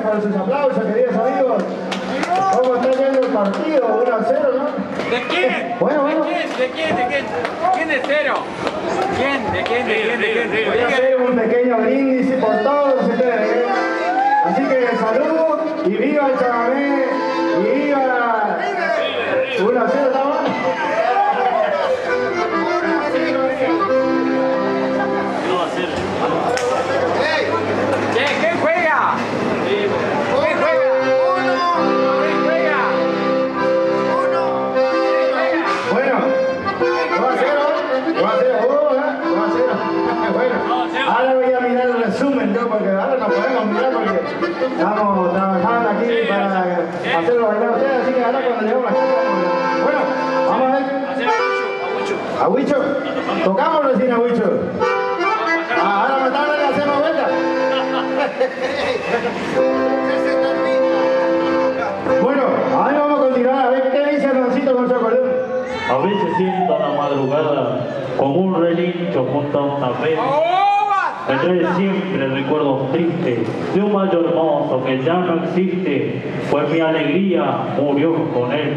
con sus aplausos, queridos amigos. ¿Cómo está yendo el partido? 1-0, ¿no? ¿De quién? Bueno. ¿De quién? ¿Quién es cero? ¿De quién? Voy a hacer un pequeño brindis por todos ustedes, ¿eh? Así que salud y viva el chamamé y viva 1-0, ¿estamos? ¿Quién juega? ¿Quién juega? Bueno, 2-0. Bueno, ahora voy a mirar el resumen, ¿no? Porque ahora no podemos mirar porque estamos trabajando aquí para hacerlo bailar a ustedes, así que ahora cuando llegamos a la casa. Bueno, vamos a ver. ¿A Huicho? ¿Tocámoslo sin a Huicho? Ahora más tarde le hacemos vuelta. Bueno, ahora vamos a continuar a ver qué dice Hernancito con Chocolate. A veces siento una madrugada como un relincho junto a una pena. Me trae siempre recuerdos tristes de un mayordomo que ya no existe, pues mi alegría murió con él.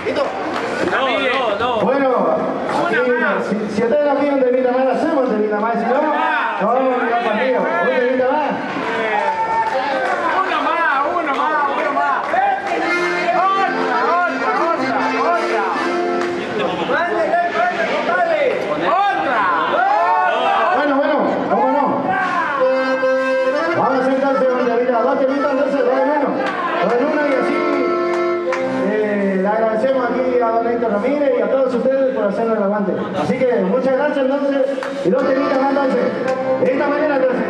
No. Bueno, aquí, si ustedes no quieren un temita más, hacemos un temita más. Si no, no vamos a mirar partido. Un temita más. Uno más. Bueno, ¿cómo no? Vamos a hacer entonces un temita, dos temitas, entonces, dos en uno y así le agradecemos aquí a don Héctor Ramírez y a todos ustedes por hacernos el aguante. Así que muchas gracias entonces y dos temitas más entonces. De esta manera entonces.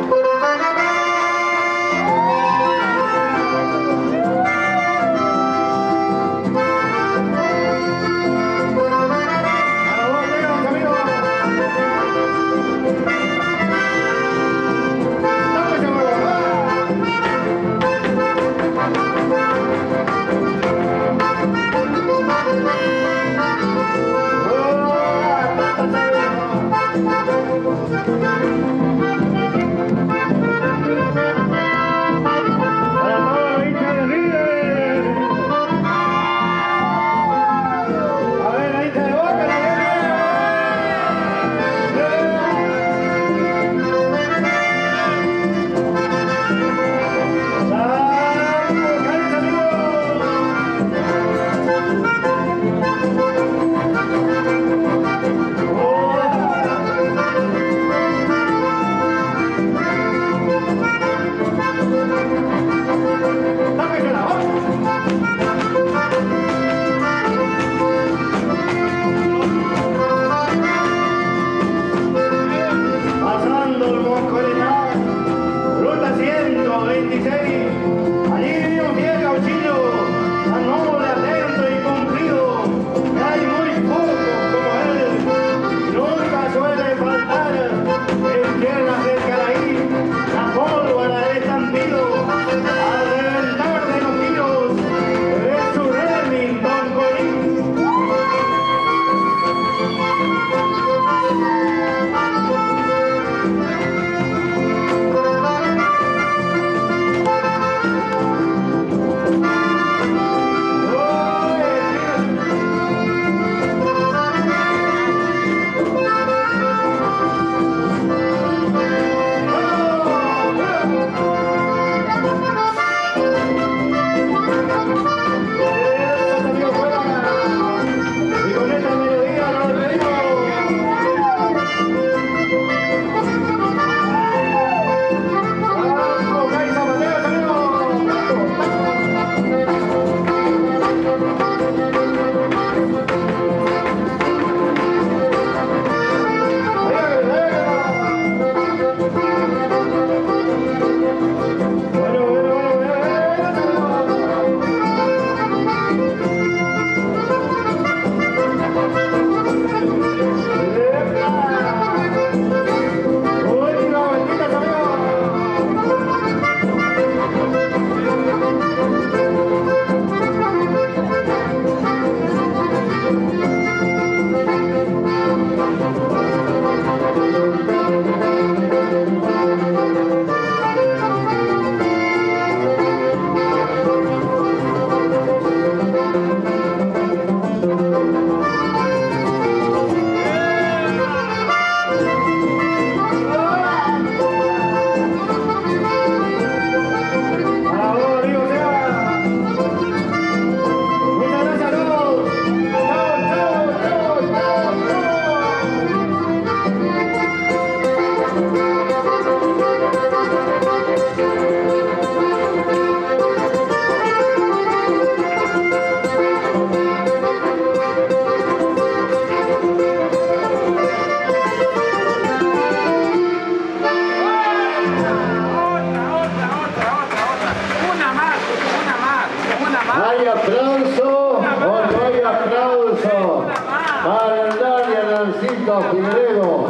Figueredo.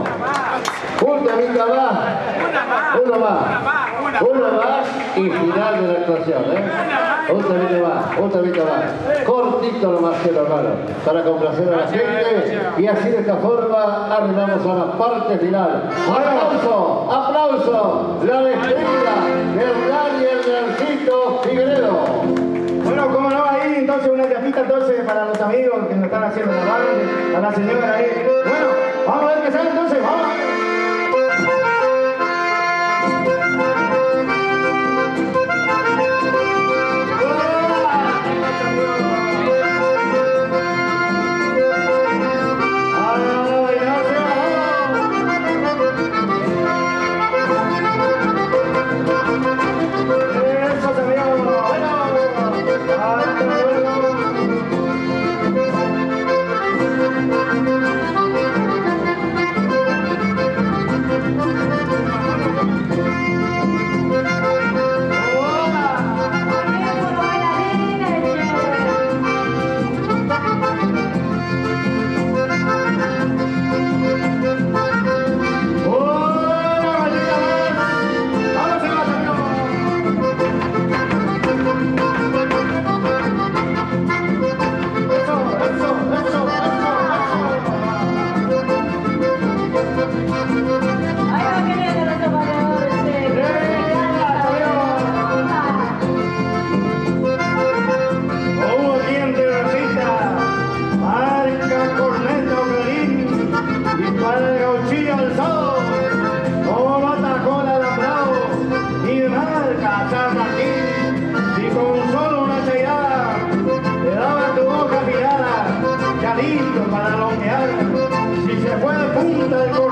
Un temita más. Uno más y final de la actuación, Un temita más. Cortito nomás, hermano, para complacer a la gente. Y así de esta forma arribamos a la parte final. ¡Aplauso! La despedida de Hernán y Hernancito Figueredo. Bueno, Bueno, como no, ahí entonces una chapita entonces para los amigos que nos están haciendo la banda, a la señora ahí. Bueno, vamos a ver qué sale entonces, vamos. Listo para longear, si se fue de punta el